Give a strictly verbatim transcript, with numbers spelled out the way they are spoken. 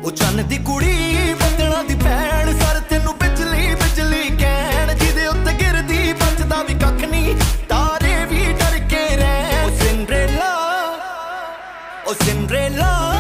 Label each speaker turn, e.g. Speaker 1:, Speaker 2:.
Speaker 1: ਉਹ ਚੰਨ ਦੀ ਕੁੜੀ ਬੱਦਲਾਂ ਦੀ ਭੈਣ ਸਰ ਤੈਨੂੰ ਬਿਜਲੀ ਬਿਜਲੀ ਕਹਿਣ ਜਿਹਦੇ ਉੱਤੇ ਗਿਰਦੀ ਬਚਦਾ ਵੀ ਕੱਖ ਨਹੀਂ ਤਾਰੇ ਵੀ ਡਰ ਕੇ ਰਹਿਣ ਉਹ ਸਿੰਡਰੇਲਾ ਉਹ ਸਿੰਡਰੇਲਾ